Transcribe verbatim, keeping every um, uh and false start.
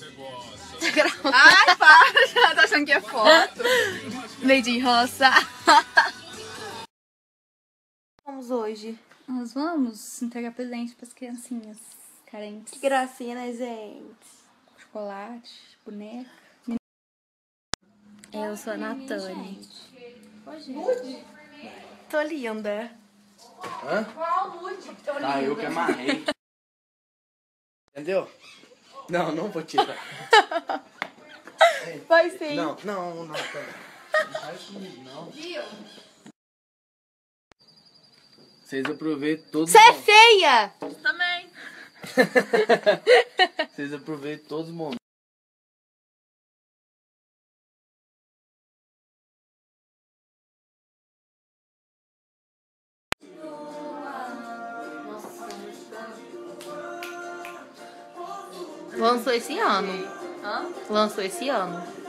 Ai, para, já tá achando que é foto. Lady Roça. Vamos hoje. Nós vamos entregar presente pras criancinhas carentes. Que gracinha, né, gente? Chocolate, boneca. Eu sou a Natane. Ô, gente. Tô linda. Hã? Ah, eu que amarrei. Entendeu? Não, não vou tirar. Vai sim. Não, não, não, pera. Não faz comigo, não. Vocês aproveitam todos Você é feia! Também. Vocês aproveitam todos os momentos. Lançou esse ano. Hã? Lançou esse ano.